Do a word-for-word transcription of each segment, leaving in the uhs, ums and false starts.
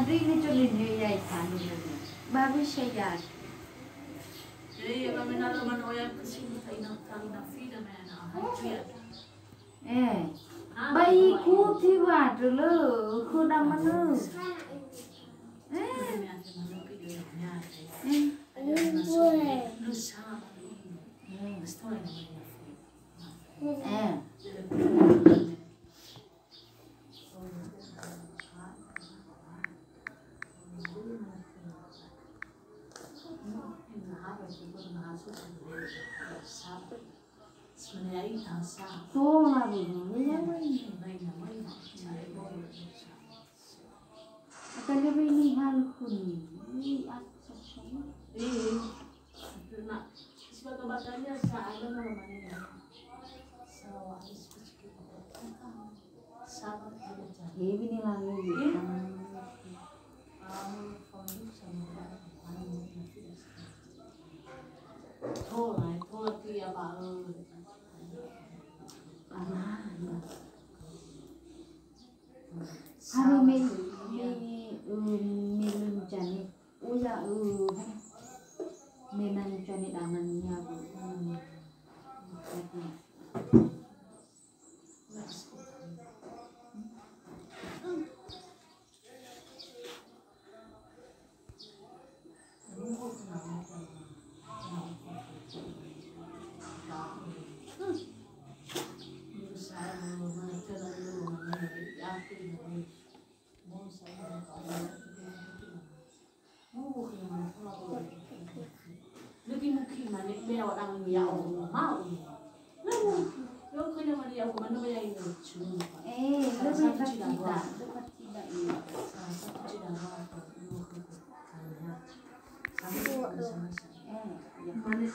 Adri ini curi dia ikan bagus saja. Jadi kami nak teman orang kesini tak nak kali nak free dah mana nak Eh, bayiku tiba dulu, aku dah mana? Eh, eh, tuh lah begini. Kalau begini hal kuni, ini apa sih? Eh, nak sebab kebatannya saya nama mana? Sawah sedikit. Sabar saja. Eh, begini lagi. Thôi, thôi kia bà ơi. Hari ini minum jani, uya uh, minum jani dangannya bu. Mungkin mana dia orang yang mau. Lalu, kalau kena mana yang mana yang ini cuma. Eh, lebih tidak, lebih tidak ini. Satu tidak apa, lu kerana sama sama. Eh, yang mana?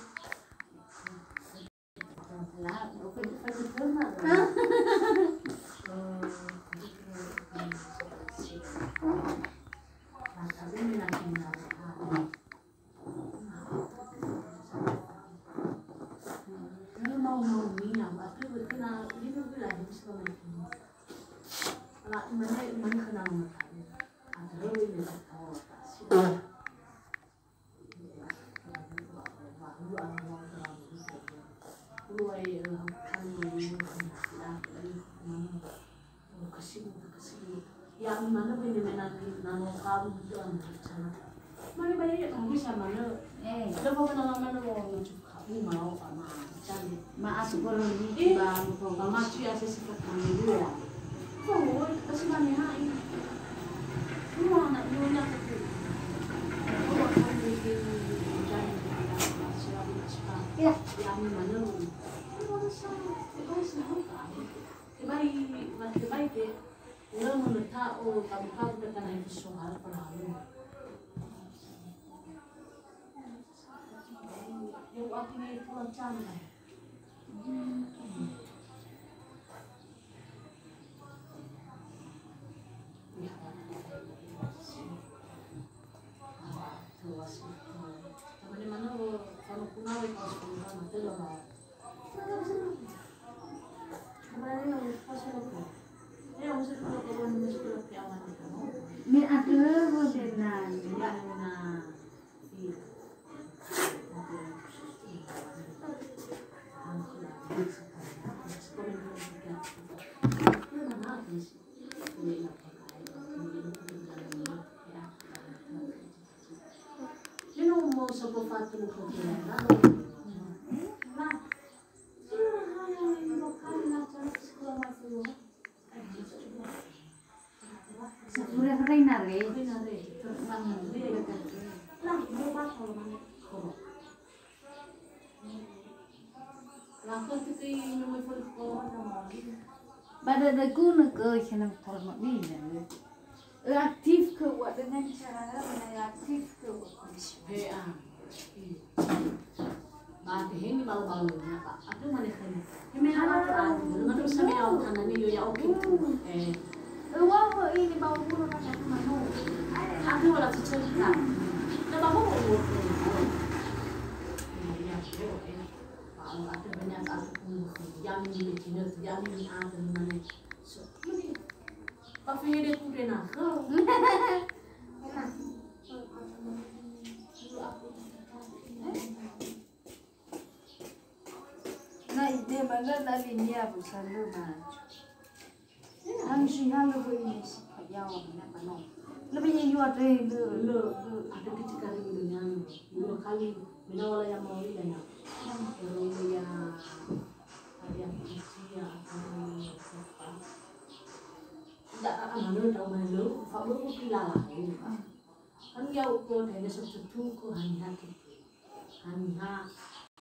Lah, oke, oke, terima. Mana mana kenal makan, ada lebih banyak tahu pasti. Baru awal awal itu, luai kan luai lah, mana kasih kasih. Yang mana punya mana nama kamu itu anak sana. Mana banyak kamu bisa mana? Eh, lepas mana mana mau cuci kamu mau apa cari? Maaf kalau ini bang, mama cuci aja sifat kamu dulu. Oh, kasi mana ini? Semua anak nyonya tu. Oh, aku bikin jadi siapa siapa. Ya, yang mana? Oh, sama. Oh, sama. Kebai, kebai ke. Orang mana tahu kamu kamu dekat dengan soal perahu. Yang aku ni pulang canda. Min ada bodenan, ya na. Não moço por fato no futuro, lá. Lá. Sudah reina re. Reina re. Terang re dekat. Lah, dia bakal mana? Kau. Lakukan tu kau nomor phone kau nama. Pada dagu nak ke senang format ni lah. Aktif ke buat dengan cara mana aktif ke buat. Hea. Mati ini baru-baru apa? Aku mana kan? Ini apa kan? Dengan terus kami awak kanan ni ya okey. Eh. Wah, ini bawa burung nak ke mana? Aku wala cerita. Na bawa burung. Ya, okey. Kalau ada banyak aku yang ni cina, yang ni ada mana. So, ini. Apa yang dia tu nak? dia mana dari dia bukan lu mah. Langsung halu ini sih payah mana mana. Lebih nyuat deh lu. Lu ada kecil kali dunia lu. Dua kali minawala yang mau ini dan kalau dia ada yang usia atau apa. Tidak akan lalu tahu mana lu. Fakir pun pilih lah. Kan dia ukur dari sesuatu ke hanya hati, hanya